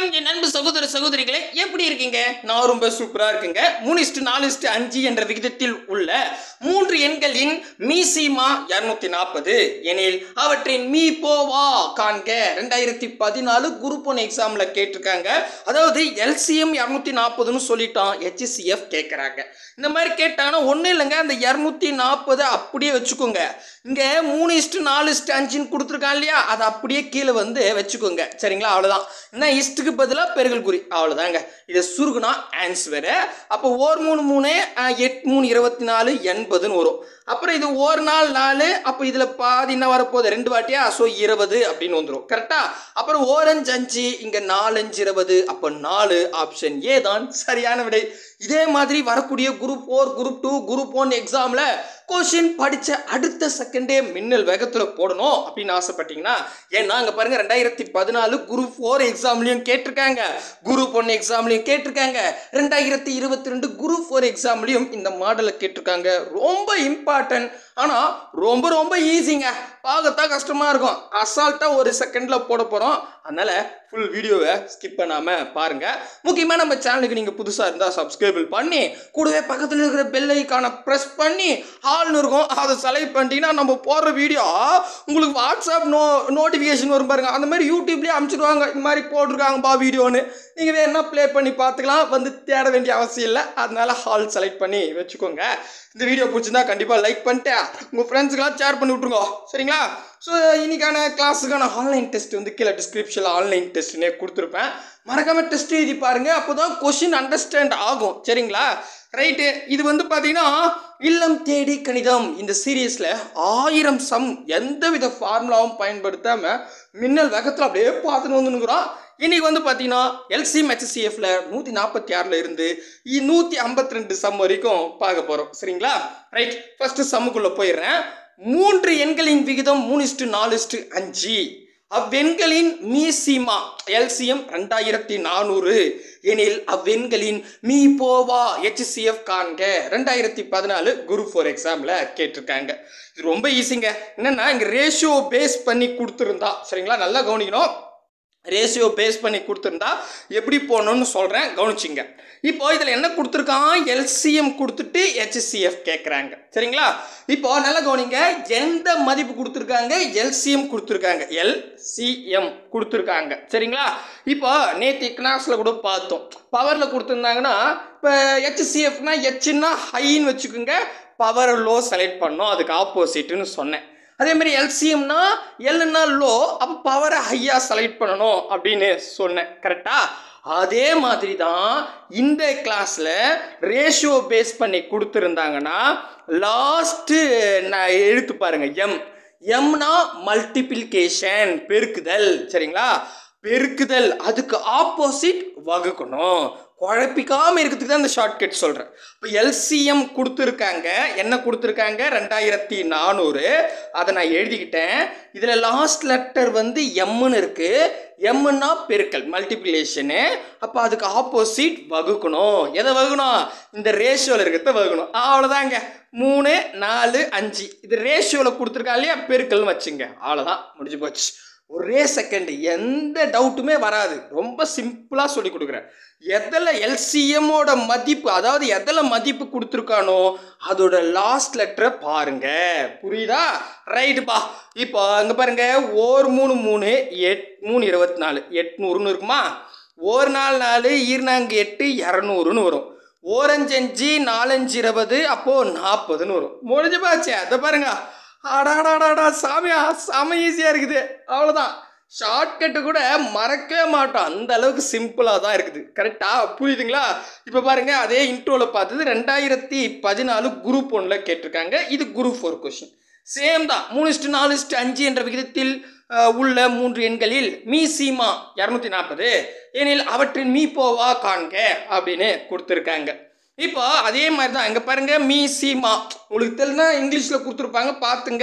வணக்கம் என் அன்பு சகோதர சகோதரிகளே, எப்படி இருக்கீங்க? நான் ரொம்ப சூப்பரா இருக்குங்க. 3:4:5 என்ற விகிதத்தில் உள்ள 3 எண்களின் மீசிமா 240 எனில் அவற்றின் மீ போவா காண்க. 2014 குரூப் 1 எக்ஸாம்ல கேட்டிருக்காங்க. அதாவது LCM 240ன்னு சொல்லிட்டான், HCF கேட்கறாங்க. இந்த மாதிரி கேட்டாங்கன்னா ஒன்றும் இல்லைங்க, அந்த 240 அப்படியே வச்சுக்கோங்க. இங்கே 3:4:5 கொடுத்துருக்கான் இல்லையா, அதை அப்படியே கீழே வந்து வச்சுக்கோங்க. சரிங்களா? அவ்வளோதான். என்ன இஸ்ட்டுக்கு பதிலாக பெருகல் குறி, அவ்வளோதாங்க. இதை சுருகுனா ஆன்சரு. அப்போ 1 3 3 8 3 24 80ன்னு வரும். அப்புறம் இது 1 நாள் 4, அப்போ இதில் பாதி என்ன வரப்போகுது, 2 வாட்டியா, ஸோ 20 அப்படின்னு வந்துடும். கரெக்டா? அப்புறம் 1 5 5, இங்கே 4 5 20, அப்போ 4 ஆப்ஷன் ஏ தான் சரியான விடை. இதே மாதிரி வரக்கூடிய குரூப் 4 குரூப் 2 குரூப் 1 எக்ஸாமில் கொஷின் படித்த அடுத்த செகண்டே மின்னல் வேகத்தில் போடணும் அப்படின்னு ஆசைப்பட்டீங்கன்னா, ஏன்னா அங்கே பாருங்கள் 2014 குரூப் 4 எக்ஸாம்லையும் கேட்டிருக்காங்க, குரூப் 1 எக்ஸாம்லையும் கேட்டிருக்காங்க, 2022 குரூப் 4 எக்ஸாம்லையும் இந்த மாடலை கேட்டிருக்காங்க. ரொம்ப இம்பார்ட்டன்ட், ஆனால் ரொம்ப ரொம்ப ஈஸிங்க. பார்க்கத்தான் கஷ்டமாக இருக்கும், அசால்ட்டாக ஒரு செகண்டில் போட போகிறோம். அதனால் ஃபுல் வீடியோவை ஸ்கிப் பண்ணாமல் பாருங்கள். முக்கியமாக நம்ம சேனலுக்கு நீங்கள் புதுசாக இருந்தால் சப்ஸ்கிரைப் பண்ணி கூடவே பக்கத்தில் இருக்கிற பெல் ஐக்கானை ப்ரெஸ் பண்ணி ஆல்னு இருக்கும், அதை செலக்ட் பண்ணிட்டீங்கன்னா நம்ம போடுற வீடியோ உங்களுக்கு வாட்ஸ்அப் நோட்டிஃபிகேஷன் வரும் பாருங்கள். அந்த மாதிரி யூடியூப்லேயே அனுப்பிச்சிடுவாங்க, இந்த மாதிரி போட்டிருக்காங்கப்பா வீடியோன்னு. நீங்கள் வேணா ப்ளே பண்ணி பார்த்துக்கலாம், வந்து தேட வேண்டிய அவசியம் இல்லை. அதனால ஹால் செலக்ட் பண்ணி வச்சுக்கோங்க. இந்த வீடியோ பிடிச்சிருந்தா கண்டிப்பாக லைக் பண்ணிட்டு உங்கள் ஃப்ரெண்ட்ஸுக்கெல்லாம் ஷேர் பண்ணி விட்ருங்க. சரிங்களா? ஸோ இன்னைக்கான கிளாஸுக்கான ஆன்லைன் டெஸ்ட் வந்து கீழே டிஸ்கிரிப்ஷனில் ஆன்லைன் டெஸ்ட்னே கொடுத்துருப்பேன். மறக்காமல் டெஸ்ட் எழுதி பாருங்கள், அப்போ தான் கொஷின் அண்டர்ஸ்டாண்ட் ஆகும். சரிங்களா? ரைட்டு. இது வந்து பார்த்தீங்கன்னா இல்லம் தேடி கணிதம் இந்த சீரீஸில் 1000 சம் எந்தவித ஃபார்முலாவும் பயன்படுத்தாமல் மின்னல் வேகத்தில் அப்படியே பார்த்துன்னு வந்துனுக்குறோம். இன்றைக்கி வந்து பார்த்தீங்கன்னா LCM HCFல 146 இருந்து 152 சம் வரைக்கும் பார்க்க போகிறோம். சரிங்களா? ரைட். ஃபஸ்ட்டு சம்முக்குள்ளே போயிடுறேன். 3 எண்களின் விகிதம் 3:4:5. அவ்வெண்களின் மீசிமா LCM 2400 எனில் அவ்வெண்களின் மீ போவா HCF காண்க. 2014 குரூப் 4 எக்ஸாமில் கேட்டிருக்காங்க. இது ரொம்ப ஈஸிங்க. என்னென்னா இங்கே ரேஷியோ பேஸ் பண்ணி கொடுத்துருந்தா, சரிங்களா, நல்லா கவனிக்கணும். ரேஷியோ பேஸ் பண்ணி கொடுத்துருந்தா எப்படி போகணுன்னு சொல்கிறேன், கவனிச்சிங்க. இப்போ இதில் என்ன கொடுத்துருக்கான், LCM கொடுத்துட்டு HCF கேட்குறாங்க. சரிங்களா? இப்போ நல்லா கவனிங்க, எந்த மதிப்பு கொடுத்துருக்காங்க, LCM கொடுத்துருக்காங்க, LCM கொடுத்துருக்காங்க. சரிங்களா? இப்போ நேற்று கிளாஸில் கூட பார்த்தோம், பவரில் கொடுத்துருந்தாங்கன்னா இப்போ HCFனா ஹெச்னா ஹைன்னு வச்சுக்கோங்க, பவர் லோ செலக்ட் பண்ணோம், அதுக்கு ஆப்போசிட்டுன்னு சொன்னேன். அதே மாதிரி LCMனா எல்னா லோ, அப்போ பவரை ஹையாக செலக்ட் பண்ணணும் அப்படின்னு சொன்னேன். கரெக்டா? அதே மாதிரி தான் இந்த கிளாஸில் ரேஷியோ பேஸ் பண்ணி கொடுத்துருந்தாங்கன்னா லாஸ்ட்டு நான் எழுத்து பாருங்கள், எம்னா மல்டிப்ளிகேஷன், பெருக்குதல். சரிங்களா? பெருக்குதல், அதுக்கு ஆப்போசிட் வகுக்கணும். குழப்பிக்காமல் இருக்கிறதுக்கு தான் இந்த ஷார்ட்கட் சொல்கிறேன். இப்போ LCM கொடுத்துருக்காங்க, என்ன கொடுத்துருக்காங்க, 2400. அதை நான் எழுதிக்கிட்டேன். இதில் லாஸ்ட் லெட்டர் வந்து எம்னு இருக்குது. எம்னா பெருக்கல், மல்டிப்ளிகேஷனு. அப்போ அதுக்கு ஆப்போசிட் வகுக்கணும். எதை வகுக்கணும், இந்த ரேஷியோவில் இருக்கிறத வகுக்கணும். அவ்வளோதாங்க. 3 4 5 இது ரேஷியோவில் கொடுத்துருக்கா இல்லையா, பெருக்கல்னு வச்சுங்க. அவ்வளோதான், முடிஞ்சு போச்சு. ஒரே செகண்ட், எந்த டவுட்டுமே வராது. ரொம்ப சிம்பிளாக சொல்லி கொடுக்குறேன். எதில் LCMோட மதிப்பு, அதாவது எதில் மதிப்பு கொடுத்துருக்கானோ அதோட லாஸ்ட் லெட்டரை பாருங்க. புரியுதா? ரைட்டுப்பா. இப்போ அங்கே பாருங்க, 1 3 3 8 3 24 800ன்னு இருக்குமா, 1 4 4 2 8 200ன்னு வரும். 1 5 5 4 5 20, அப்போது 40ன்னு வரும். முடிஞ்சு போச்சு. அதை பாருங்க. அடாடாடாடா சாமியா, செம ஈஸியாக இருக்குது. அவ்வளோதான். ஷார்ட்கட்டு கூட மறக்கவே மாட்டோம், அந்த அளவுக்கு சிம்பிளாக தான் இருக்குது. கரெக்டாக புரியுதுங்களா? இப்போ பாருங்கள், அதே இன்ட்ரோவில் பார்த்தது 2014 குரூப் 1ல் கேட்டிருக்காங்க. இது குரூப் 4 கொஷின். சேம் தான். 3:4:5 என்ற விகிதத்தில் உள்ள 3 எண்களில் மீசிமா 240 எனில் அவற்றின் மீ போவா காண்க அப்படின்னு கொடுத்துருக்காங்க. இப்போ அதே மாதிரி தான் இங்கே பாருங்கள், மீசிமா உங்களுக்கு தெரியலனா இங்கிலீஷில் கொடுத்துருப்பாங்க, பார்த்துங்க.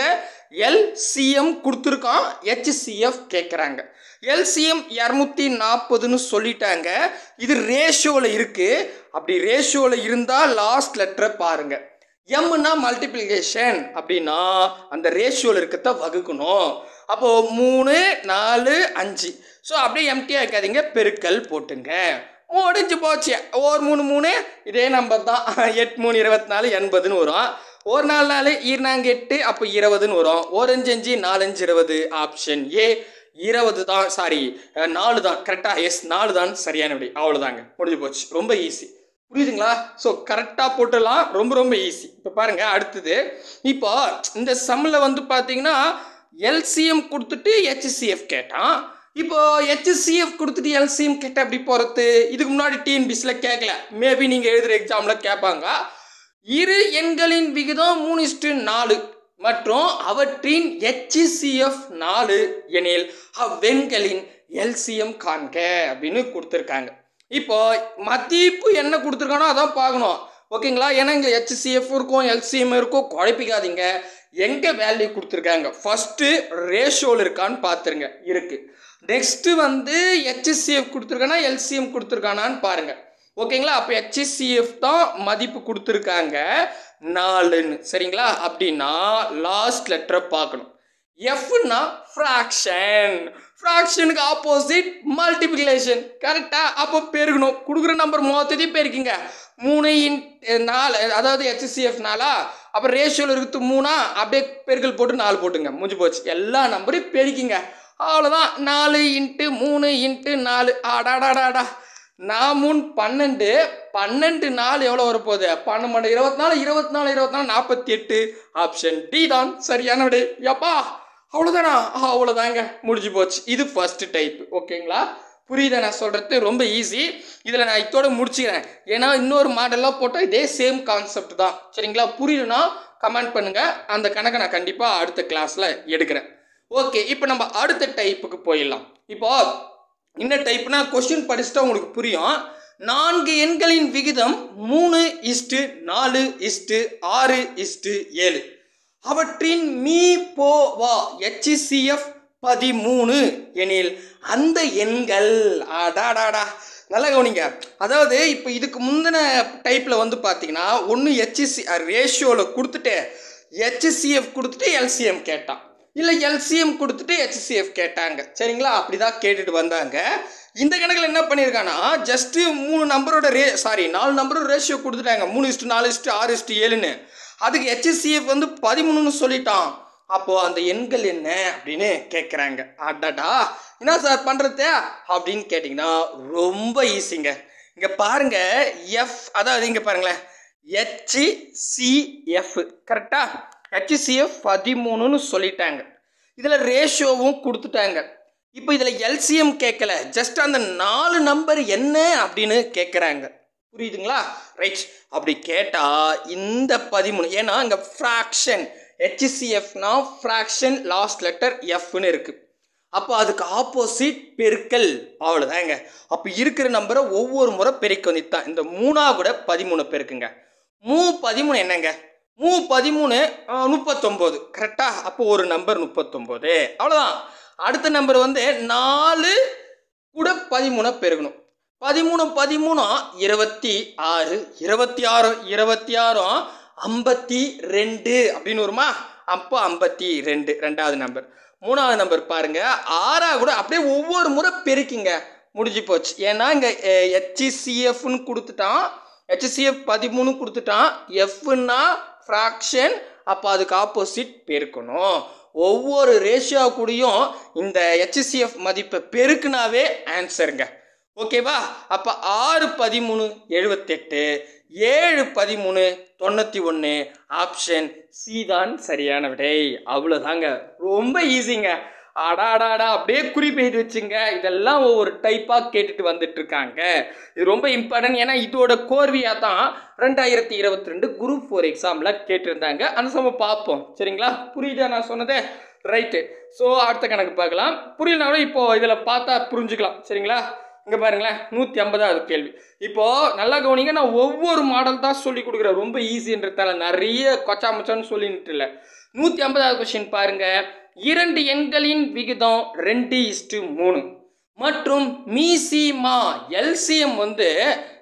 LCM கொடுத்துருக்கான், HCF கேட்குறாங்க. LCM 240ன்னு சொல்லிட்டாங்க. இது ரேஷியோவில் இருக்குது. அப்படி ரேஷியோவில் இருந்தால் லாஸ்ட் லெட்டரை பாருங்கள். எம்னா மல்டிப்ளிகேஷன், அப்படின்னா அந்த ரேஷியோவில் இருக்கிறத வகுக்கணும். அப்போது 3 4 5. ஸோ அப்படியே எம்டியாக இருக்காதீங்க, பெருக்கல் போட்டுங்க, முடிஞ்சு போச்சு. ஒரு 3 3 இதே நம்பர் தான், 8 3 24 80ன்னு வரும். ஒரு 4 4 2 8 அப்போ 20ன்னு வரும். ஒரு 5 5 4 5 20. ஆப்ஷன் ஏ 20 தான், சாரி 4 தான் கரெக்டாக. எஸ் 4 தான் சரியான விடை. அவ்வளோதாங்க, முடிஞ்சு போச்சு. ரொம்ப ஈஸி, புரியுதுங்களா? ஸோ கரெக்டாக போட்டுடலாம், ரொம்ப ரொம்ப ஈஸி. இப்போ பாருங்க அடுத்தது. இப்போ இந்த சம்மில் வந்து பார்த்தீங்கன்னா எல்சிஎம் கொடுத்துட்டு ஹெச்சிஎஃப் கேட்டான். இப்போ ஹெச்சிஎஃப் கொடுத்துட்டு எல்சிஎம் கேட்டால் எப்படி போகிறது? இதுக்கு முன்னாடி டிஎன்பிசியில் கேட்கல, மேபி நீங்கள் எழுதுகிற எக்ஸாமில் கேட்பாங்க. இரு எண்களின் விகிதம் 3:4 மற்றும் அவற்றின் HCF 4 எனில் அவ்வெண்களின் எல்சிஎம் காண்க அப்படின்னு கொடுத்துருக்காங்க. இப்போ மதிப்பு என்ன கொடுத்துருக்கானோ அதான் பார்க்கணும், ஓகேங்களா? ஏன்னா இங்கே HCF இருக்கும், எல்சிஎம் இருக்கும், குழப்பிக்காதீங்க. எங்கே வேல்யூ கொடுத்துருக்காங்க ஃபஸ்ட்டு ரேஷியோவில் இருக்கான்னு பார்த்துருங்க, இருக்குது. நெக்ஸ்ட்டு வந்து HCF கொடுத்துருக்கானா எல்சிஎம் கொடுத்துருக்கானான்னு பாருங்கள், ஓகேங்களா? அப்போ HCF தான் மதிப்பு கொடுத்துருக்காங்க 4ன்னு, சரிங்களா? அப்படின்னா லாஸ்ட் லெட்டரை பார்க்கணும். எஃப்னா ஃப்ராக்ஷன், ஃப்ராக்ஷனுக்கு ஆப்போசிட் மல்டிப்ளிகேஷன், கரெக்டாக? அப்போ பெருகணும், கொடுக்குற நம்பர் மொத்தத்தையும் பெருக்குங்க. 3 × 4 அதாவது HCF 4, அப்போ ரேஷியோவில் இருக்குது 3, அப்படியே பெருக்கல் போட்டு 4 போட்டுங்க, முடிஞ்சு போச்சு. எல்லா நம்பரையும் பெருக்கிங்க, அவ்வளோதான். 4 × 3 × 4, ஆடாடாடாடா 4 3 12 4 எவ்வளோ வரப்போகுது? 12 24 24 24 48. ஆப்ஷன் டி தான் சரியான விடை. எப்பா அவ்வளோதானா? அவ்வளோதாங்க, முடிஞ்சு போச்சு. இது ஃபர்ஸ்ட் டைப், ஓகேங்களா? புரியுதா நான் சொல்கிறது? ரொம்ப ஈஸி. இதில் நான் இதோட முடிச்சுக்கிறேன், ஏன்னா இன்னொரு மாடலாக போட்டால் இதே சேம் கான்செப்ட் தான், சரிங்களா? புரியலன்னா கமெண்ட் பண்ணுங்கள், அந்த கணக்கை நான் கண்டிப்பாக அடுத்த கிளாஸில் எடுக்கிறேன். ஓகே, இப்போ நம்ம அடுத்த டைப்புக்கு போயிடலாம். இப்போ என்ன டைப்னா கொஸ்டின் படிச்சுட்டா உங்களுக்கு புரியும். 4 எண்களின் விகிதம் 3:4:6:7. அவற்றின் மீ போ வா HCF 13 எனில் அந்த எண்கள், அடாடாடா நல்லா கவனிங்க. அதாவது இப்போ இதுக்கு முந்தின டைப்பில் வந்து பார்த்தீங்கன்னா ஒன்று ரேஷியோவில் கொடுத்துட்டு HCF கொடுத்துட்டு எல்சிஎம் கேட்டான், இல்லை எல்சிஎம் கொடுத்துட்டு HCF கேட்டாங்க, சரிங்களா? அப்படி தான் கேட்டுட்டு வந்தாங்க. இந்த கணக்கில் என்ன பண்ணியிருக்காங்கன்னா ஜஸ்ட்டு 3 நம்பரோட 4 நம்பரோட ரேஷியோ கொடுத்துட்டாங்க, 3:4:6:7ன்னு. அதுக்கு HCF வந்து 13ன்னு சொல்லிட்டான். அப்போது அந்த எண்கள் என்ன அப்படின்னு கேட்குறாங்க. அடடா என்ன சார் பண்ணுறது அப்படின்னு கேட்டிங்கன்னா ரொம்ப ஈஸிங்க. இங்கே பாருங்கள், எஃப் அதாவது இங்கே பாருங்களேன், HCF கரெக்டாக HCF 13ன்னு சொல்லிட்டாங்க. இதில் ரேஷியோவும் கொடுத்துட்டாங்க. இப்போ இதில் எல்சிஎம் கேட்கல, ஜஸ்ட் அந்த 4 நம்பர் என்ன அப்படின்னு கேட்குறாங்க, புரியுதுங்களா? ரைட், அப்படி கேட்டால் இந்த 13, ஏன்னா இங்கே ஃப்ராக்ஷன் HCFனா ஃப்ராக்ஷன் லாஸ்ட் லெட்டர் எஃப்னு இருக்குது. அப்போ அதுக்கு ஆப்போசிட் பெருக்கல், அவ்வளோதாங்க. அப்போ இருக்கிற நம்பரை ஒவ்வொரு முறை பெருக்க வந்துட்டு தான் இந்த 3 கூட 13 பெருக்குங்க. 13 என்னங்க? 13 39, கரெக்டாக? அப்போ ஒரு நம்பர் 39, அவ்வளோதான். அடுத்த நம்பர் வந்து 4 கூட 13 பெருகணும். 13 13 26, 26 26 52 அப்படின்னு வருமா? அப்போ 52 ரெண்டாவது நம்பர். மூணாவது நம்பர் பாருங்க, 6 கூட அப்படியே ஒவ்வொரு முறை பெருக்கிங்க, முடிஞ்சு போச்சு. ஏன்னா இங்கே HCFன்னு கொடுத்துட்டான், HCF 13 கொடுத்துட்டான், எஃப்னா ஃப்ராக்ஷன், அப்போ அதுக்கு ஆப்போசிட் பெருக்கணும். ஒவ்வொரு ரேஷியோ கூடயும் இந்த HCF மதிப்பை பெருக்குனாவே ஆன்சருங்க, ஓகேவா? அப்போ 6 13 78, 7 13 91. ஆப்ஷன் சி தான் சரியான விடை. அவ்வளோதாங்க, ரொம்ப ஈஸிங்க. அடாடாடா அப்படியே குறிப்பெய்து வச்சுங்க. இதெல்லாம் ஒவ்வொரு டைப்பாக கேட்டுட்டு வந்துட்டு இருக்காங்க. இது ரொம்ப இம்பார்ட்டன்ட், ஏன்னா இதோட கோர்வையாக தான் 2022 குரூப் 4 எக்ஸாமில் கேட்டிருந்தாங்க. அந்த சமயம் பார்ப்போம், சரிங்களா? புரியுதா நான் சொன்னதே? ரைட்டு. ஸோ அடுத்த கணக்கு பார்க்கலாம். புரியலனாலும் இப்போது இதில் பார்த்தா புரிஞ்சுக்கலாம், சரிங்களா? இங்கே பாருங்களேன், 150வது கேள்வி. இப்போது நல்லா கவனிங்க, நான் ஒவ்வொரு மாடல் தான் சொல்லி கொடுக்குறேன், ரொம்ப ஈஸின்றதால நிறைய கொச்சா மச்சான்னு சொல்லிட்டு இல்லை. 150வது கொஸ்டின் பாருங்கள். 2 எண்களின் விகிதம் 2:3 மற்றும் மீசிமா எல்சிஎம் வந்து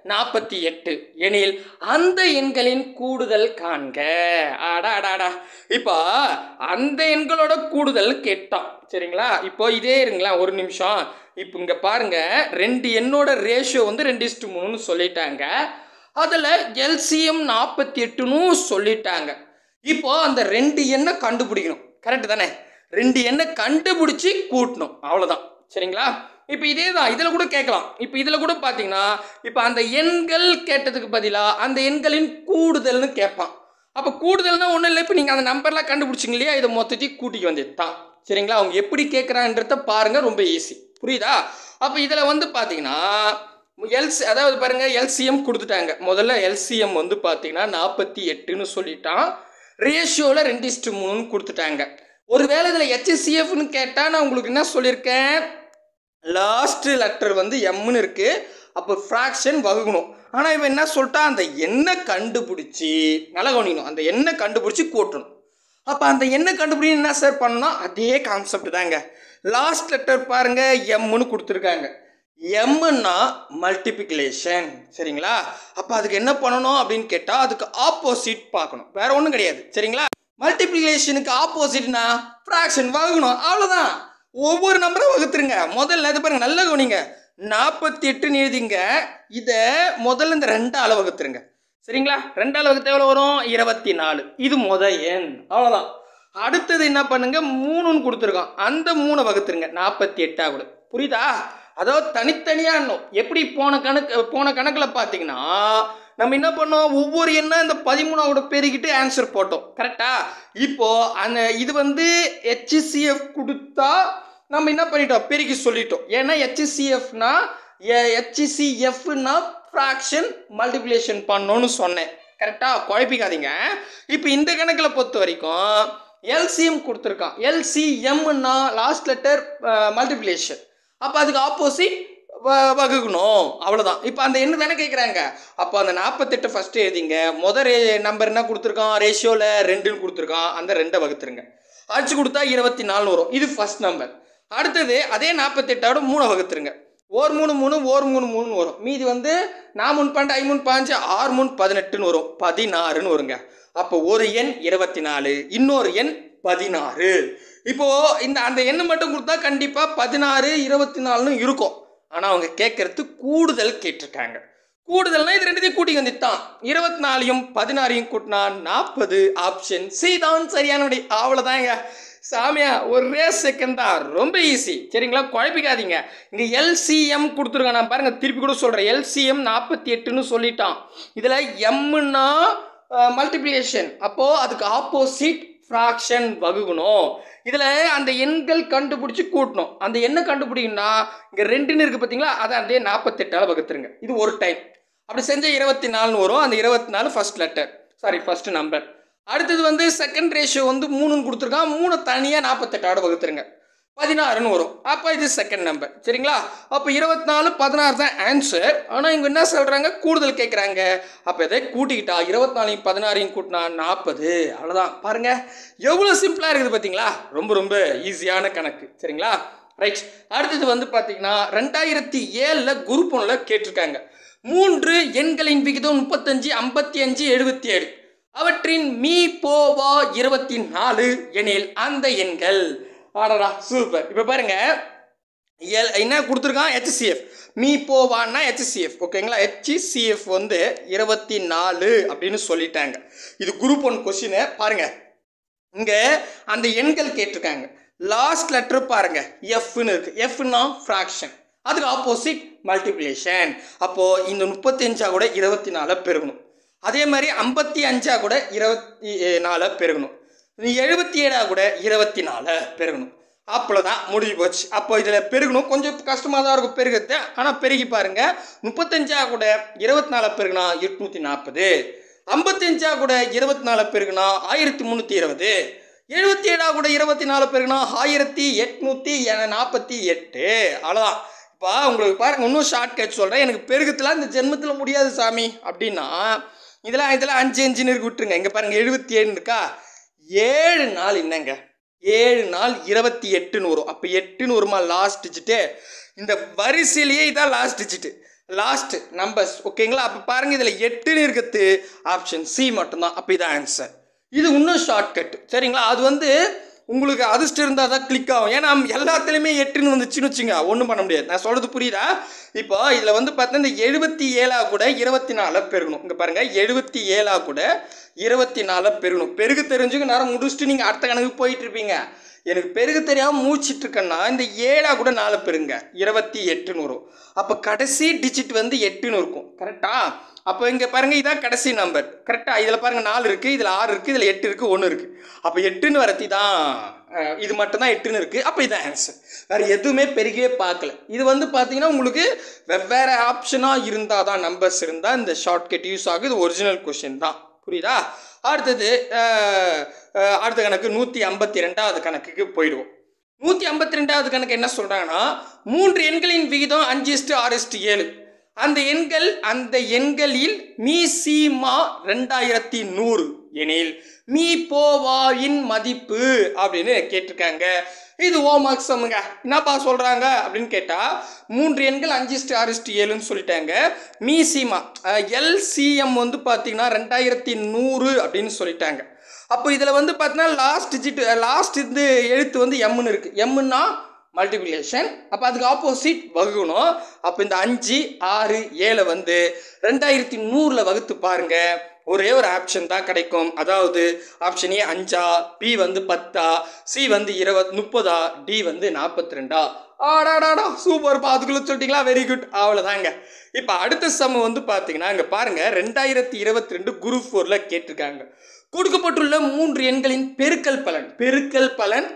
48 எனில் அந்த எண்களின் கூடுதல் காண்க. அடாடாடா, இப்போ அந்த எண்களோட கூடுதல் கேட்டோம். சரிங்களா? இப்போ இதே இருங்களா ஒரு நிமிஷம். இப்போ இங்கே பாருங்க, ரெண்டு எண்ணோட ரேஷியோ வந்து 2:3ன்னு சொல்லிட்டாங்க. அதில் LCM 48ன்னு சொல்லிட்டாங்க. இப்போ அந்த ரெண்டு எண்ணை கண்டுபிடிக்கணும். கரெக்டு தானே? ரெண்டு எண்ணை கண்டுபிடிச்சி கூட்டணும், அவ்வளோதான். சரிங்களா? இப்போ இதே தான் இதில் கூட கேட்கலாம். இப்போ இதில் கூட பார்த்தீங்கன்னா, இப்போ அந்த எண்கள் கேட்டதுக்கு பதிலாக அந்த எண்களின் கூடுதல்னு கேட்பான். அப்போ கூடுதல்னா ஒன்றும் இல்லை, இப்போ நீங்கள் அந்த நம்பர்லாம் கண்டுபிடிச்சிங்க இல்லையா, இதை மொத்தத்தையும் கூட்டிக்கு வந்தது தான். சரிங்களா? அவங்க எப்படி கேட்குறான்றத பாருங்கள், ரொம்ப ஈஸி. புரியுதா? அப்போ இதில் வந்து பார்த்தீங்கன்னா அதாவது பாருங்கள், LCM கொடுத்துட்டாங்க. முதல்ல LCM வந்து பார்த்தீங்கன்னா 48ன்னு சொல்லிட்டான். ரேஷியோவில் 2:3ன்னு கொடுத்துட்டாங்க. ஒரு வேளை இதில் HCFன்னு கேட்டால் நான் உங்களுக்கு என்ன சொல்லியிருக்கேன், லாஸ்ட் லெட்டர் வந்து எம்னு இருக்குது, அப்போ ஃப்ராக்ஷன் வகுக்கணும். ஆனால் இவன் என்ன சொல்லிட்டா, அந்த எண்ணை கண்டுபிடிச்சி நல்லா கவனிக்கணும், அந்த எண்ணை கண்டுபிடிச்சி கூட்டணும். அப்போ அந்த எண்ணை கண்டுபிடிச்சு என்ன சார் பண்ணணும், அதே கான்செப்ட் தாங்க. லாஸ்ட் லெட்டர் பாருங்கள் எம்னு கொடுத்துருக்காங்க. எம்னா மல்டிப்ளிகேஷன். சரிங்களா? அப்போ அதுக்கு என்ன பண்ணணும் அப்படின்னு கேட்டால், அதுக்கு ஆப்போசிட் பார்க்கணும், வேற ஒன்றும் கிடையாது. சரிங்களா? மல்டிப்ளிகேஷனுக்கு ஆப்போசிட்னா ஃப்ராக்ஷன் வகுக்கணும், அவ்வளோதான். ஒவ்வொரு நம்பரை வகுத்துருங்க. முதல்ல இது பாருங்க, நல்லா கவனிங்க. 48ன்னு எழுதிங்க. இதை முதல்ல இந்த 2ஆல் வகுத்துருங்க. சரிங்களா? 2ஆல் வகுத்து எவ்வளோ வரும்? 24. இது முதல் எண், அவ்வளோதான். அடுத்தது என்ன பண்ணுங்க, 3ன்னு கொடுத்துருக்கோம், அந்த 3 வகுத்துருங்க. 48 கூட. புரியுதா? அதாவது தனித்தனியாக எண்ணும். எப்படி போன கணக்கில் பார்த்தீங்கன்னா நம்ம என்ன பண்ணோம், ஒவ்வொரு எண்ணா இந்த 13 பெருகிட்டு ஆன்சர் போட்டோம். கரெக்டா? இப்போ அந்த இது வந்து HCF கொடுத்தா நம்ம என்ன பண்ணிட்டோம், பெருக்கி சொல்லிட்டோம். ஏன்னா HCFனா ஃப்ராக்ஷன் மல்டிப்ளிகேஷன் பண்ணணும்னு சொன்னேன். கரெக்டா? குழப்பிக்காதீங்க. இப்போ இந்த கணக்கில் பொறுத்த வரைக்கும் LCM கொடுத்துருக்கான். LCMனா லாஸ்ட் லெட்டர் மல்டிப்ளிகேஷன். அப்போ அதுக்கு ஆப்போசிட் வகுக்கணும், அவ்வளோதான். இப்போ அந்த எண்ணு தானே கேட்குறாங்க. அப்போ அந்த 48 ஃபஸ்ட்டு எழுதிங்க. முதல் நம்பர் என்ன கொடுத்துருக்கான், ரேஷியோவில் 2ன்னு கொடுத்துருக்கான், அந்த 2 வகுத்துருங்க. அடிச்சு கொடுத்தா 24 வரும். இது ஃபஸ்ட் நம்பர். அடுத்தது அதே 48ஓட 3 வகுத்துருங்க. 1 3 3 1 3 3ன்னு வரும். மீதி வந்து 4 3 12 5 3 15 6 3 18ன்னு வரும். 16ன்னு வருங்க. அப்போ ஒரு எண் 24, இன்னொரு எண் 16. இப்போது இந்த அந்த எண்ணு மட்டும் கொடுத்தா கண்டிப்பாக 16 24ன்னு இருக்கும். ஆனால் அவங்க கேட்கறது கூடுதல் கேட்டிருக்காங்க. கூடுதல்னா இது ரெண்டுத்தையும் கூட்டி வந்துட்டான். 24யும் 16யும் கூட்டினா 40. ஆப்ஷன் சி தான் சரியான விடை. அவ்வளோதாங்க. சாமியா, ஒரே செகண்ட் தான், ரொம்ப ஈஸி. சரிங்களா? குழப்பிக்காதீங்க. இங்கே LCM கொடுத்துருக்கான். நான் பாருங்கள், திருப்பி கூட சொல்கிறேன். LCM 48ன்னு சொல்லிட்டான். இதில் எம்னா மல்டிப்ளிகேஷன், அப்போது அதுக்கு ஆப்போசிட் ஃப்ராக்ஷன் வகுக்கணும். இதில் அந்த எண்கள் கண்டுபிடிச்சி கூட்டணும். அந்த எண்ணை கண்டுபிடிக்கணும்னா இங்கே 2ன்னு இருக்குது பார்த்தீங்களா, அதை அதே 48ஆல் வகுத்துருங்க. இது ஒரு டைம். அப்படி செஞ்சால் 24ன்னு வரும். அந்த 24 ஃபஸ்ட் லெட்டர், ஃபஸ்ட் நம்பர். அடுத்தது வந்து செகண்ட் ரேஷியோ வந்து 3ன்னு கொடுத்துருக்கான். 3 தனியாக 48ஓட வகுத்துருங்க. 16ன்னு வரும். அப்போ இது செகண்ட் நம்பர். சரிங்களா? அப்போ 24 16 தான் ஆன்சர். ஆனால் இவங்க என்ன சொல்கிறாங்க, கூடுதல் கேட்குறாங்க. அப்போ இதை கூட்டிக்கிட்டா 24யும் 16யும் கூட்டினா 40. அவ்வளோதான். பாருங்கள் எவ்வளோ சிம்பிளாக இருக்குது பார்த்தீங்களா? ரொம்ப ரொம்ப ஈஸியான கணக்கு. சரிங்களா? ரைட். அடுத்தது வந்து பார்த்தீங்கன்னா 2007 குரூப் 1ல் கேட்டிருக்காங்க. 3 எண்களின் விகிதம் 35 55 77. அவற்றின் மீ போவா 24 எனில் அந்த எண்கள். ஆடா, சூப்பர். இப்போ பாருங்க, என்ன கொடுத்துருக்கான், HCF. மீ போவான்னா HCF. ஓகேங்களா? HCF வந்து 24 அப்படின்னு சொல்லிட்டாங்க. இது குரூப் 1 கொஸ்டின். பாருங்க, இங்கே அந்த எண்கள் கேட்டிருக்காங்க. லாஸ்ட் லெட்டர் பாருங்க, Fன்னு இருக்கு. Fனா ஃப்ராக்ஷன், அதுக்கு ஆப்போசிட் மல்டிப்ளிகேஷன். அப்போது இந்த 35 கூட 24 பெருகணும். அதே மாதிரி 55 கூட 24 பெருகணும். 77 கூட 24 பெருகணும். அப்போதான் முடிஞ்சு போச்சு. அப்போ இதில் பெருகணும். கொஞ்சம் கஷ்டமாக தான் இருக்கும் பெருகிறது. ஆனால் பெருகி பாருங்க. 35 கூட 24 பெருகுனா 840. 55 கூட 24 பெருகுனா 1320. 77 கூட 24 பெருகுனா 1848. அவ்வளோதான். இப்போ உங்களுக்கு பாருங்கள், இன்னும் ஷார்ட் கட் சொல்கிறேன். எனக்கு பெருகத்துலாம் இந்த ஜென்மத்தில் முடியாது சாமி அப்படின்னா இதெல்லாம் 5 5ன்னு இருக்கு, விட்டுருங்க. இங்கே பாருங்கள் 77 இருக்கா, 7 நாள் என்னங்க, 7 நாள் 28ன்னு வரும். அப்போ 8ன்னு வருமா லாஸ்ட் டிஜிட்டு. இந்த வரிசையிலேயே இதான் லாஸ்ட் டிஜிட்டு. லாஸ்ட் நம்பர்ஸ் ஓகேங்களா. அப்போ பாருங்கள் இதில் 8ன்னு இருக்கிறது ஆப்ஷன் சி மட்டும்தான். அப்போ இதான் ஆன்சர். இது இன்னும் ஷார்ட்கட் சரிங்களா. அது வந்து உங்களுக்கு அதிர்ஷ்டம் இருந்தால் தான் கிளிக் ஆகும். ஏன்னா எல்லாத்துலேயுமே 8ன்னு வந்துச்சுன்னு வச்சுங்க ஒன்றும் பண்ண முடியாது. நான் சொல்கிறது புரியுதா. இப்போ இதில் வந்து பார்த்தீங்கன்னா இந்த 77 கூட 24 பெருகணும். இங்கே பாருங்கள் 77 கூட 24 பெருகணும். பெருகு தெரிஞ்சுக்க நேரம் முடிச்சுட்டு நீங்கள் அடுத்த கணக்கு போயிட்டு இருப்பீங்க. எனக்கு பெருகு தெரியாமல் மூச்சிட்டு இருக்கேன்னா இந்த 7 கூட 4 பெருங்க 28ன்னு வரும். அப்போ கடைசி டிஜிட் வந்து 8ன்னு இருக்கும் கரெக்டா. அப்போ இங்கே பாருங்கள் இதான் கடைசி நம்பர் கரெக்டாக. இதில் பாருங்கள் 4 இருக்குது, இதில் 6 இருக்குது, இதில் 8 இருக்குது, 1 இருக்குது. அப்போ 8ன்னு வரத்தி தான் இது மட்டும்தான் 8ன்னு இருக்குது. அப்போ இதான் ஆன்சர். வேறு எதுவுமே பெருகவே பார்க்கல. இது வந்து பார்த்தீங்கன்னா உங்களுக்கு வெவ்வேறு ஆப்ஷனாக இருந்தால் தான் நம்பர்ஸ் இருந்தால் இந்த ஷார்ட்கட் யூஸ் ஆகுது. இது ஒரிஜினல் கொஷின் தான் புரியுதா. அடுத்தது அடுத்த கணக்கு 152வது கணக்குக்கு போயிடுவோம். 152வது கணக்கு என்ன சொல்கிறாங்கன்னா 3 எண்களின் விகிதம் 5:6:7. அந்த எண்களில் மீசிமா 2100 எனில் மீ போவாயின் மதிப்பு அப்படின்னு கேட்டிருக்காங்க. இது ஹோம்வொர்க் சம்முங்க. என்னப்பா சொல்கிறாங்க அப்படின்னு கேட்டால் 3 எண்கள் 5:6:7ன்னு சொல்லிட்டாங்க. மீசிமா LCM வந்து பார்த்தீங்கன்னா 2100 அப்படின்னு சொல்லிட்டாங்க. அப்போ இதில் வந்து பார்த்தீங்கன்னா லாஸ்ட் இது எழுத்து வந்து எம்னு இருக்குது. எம்னா மல்டிப்ளிகேஷன். அப்போ அதுக்கு ஆப்போசிட் வகுக்கணும். அப்போ இந்த 5, 6, 7 வந்து 2100 வகுத்து பாருங்க. ஒரே ஒரு ஆப்ஷன் தான் கிடைக்கும். அதாவது ஆப்ஷன் ஏ 5, பி வந்து 10, சி வந்து 30, டி வந்து 42. ஆடாடாடா சூப்பர். அதுக்குள்ள சொல்லிட்டீங்களா, வெரி குட். அவ்வளோதாங்க. இப்போ அடுத்த சம் வந்து பார்த்தீங்கன்னா இங்கே பாருங்கள் 2022 குரூப் 4ல் கேட்டிருக்காங்க. கொடுக்கப்பட்டுள்ள 3 எண்களின் பெருக்கல் பலன்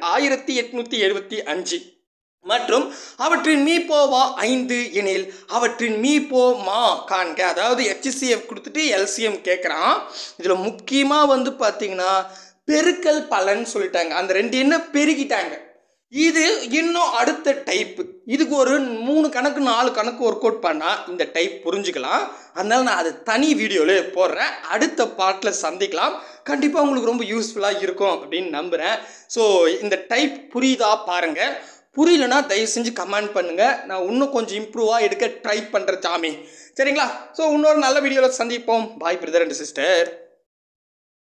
1875 மற்றும் அவற்றின் மீபோவா 5 எனில் அவற்றின் மீபோமா காண்க. அதாவது HCF கொடுத்துட்டு LCM கேட்குறான். இதில் முக்கியமாக வந்து பார்த்தீங்கன்னா பெருக்கல் பலன் சொல்லிட்டாங்க. அந்த 2 எண்ணை பெருக்கிட்டாங்க. இது இன்னும் அடுத்த டைப்பு. இதுக்கு ஒரு 3 கணக்கு 4 கணக்கு ஒர்க் அவுட் பண்ணால் இந்த டைப் புரிஞ்சுக்கலாம். அதனால நான் அது தனி வீடியோவில் போடுறேன். அடுத்த பார்ட்டில் சந்திக்கலாம். கண்டிப்பாக உங்களுக்கு ரொம்ப யூஸ்ஃபுல்லாக இருக்கும் அப்படின்னு நம்புகிறேன். ஸோ இந்த டைப் புரியுதா பாருங்கள். புரியலன்னா தயவு செஞ்சு கமெண்ட் பண்ணுங்கள். நான் இன்னும் கொஞ்சம் இம்ப்ரூவாக எடுக்க ட்ரை பண்ணுறேன் சாமி சரிங்களா. ஸோ இன்னொரு நல்ல வீடியோவில் சந்திப்போம். Bye brother and sister.